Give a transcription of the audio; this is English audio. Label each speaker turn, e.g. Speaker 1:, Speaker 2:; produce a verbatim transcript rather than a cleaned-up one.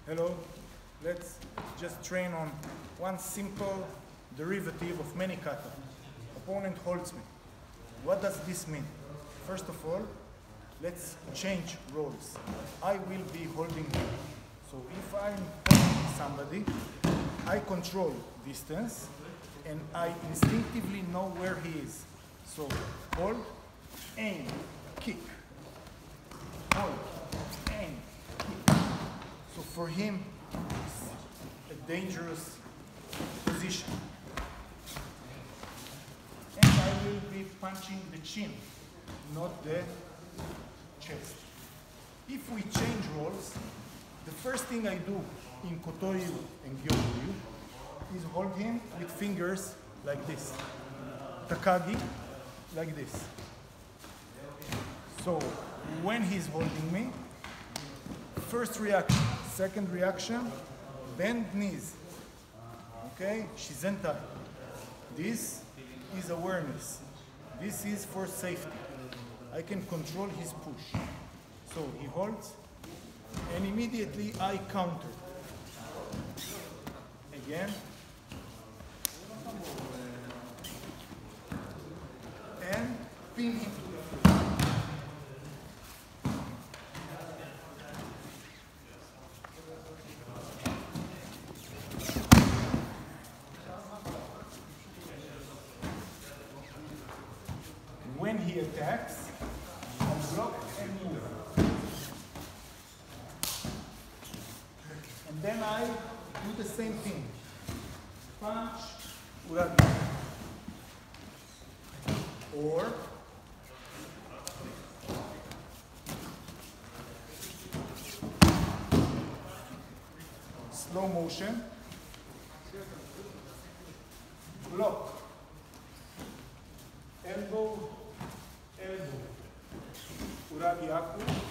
Speaker 1: Hello, let's just train on one simple derivative of many kata. Opponent holds me. What does this mean? First of all, let's change roles. I will be holding him. So if I'm holding somebody, I control distance and I instinctively know where he is. So hold, aim, kick. Hold, aim, kick. So for him, it's a dangerous position. And I will be punching the chin, not the chest. If we change roles, the first thing I do in Kotoryu and Gyokuryu is hold him with fingers like this. Takagi, like this. So when he's holding me, first reaction, second reaction, bend knees. Okay, Shizentai. This is awareness. This is for safety. I can control his push. So he holds, and immediately I counter. Again. And pin him to the floor. When he attacks, I block and move. And then I do the same thing. Punch, uragi. Or slow motion, block, elbow, elbow, uragi aku.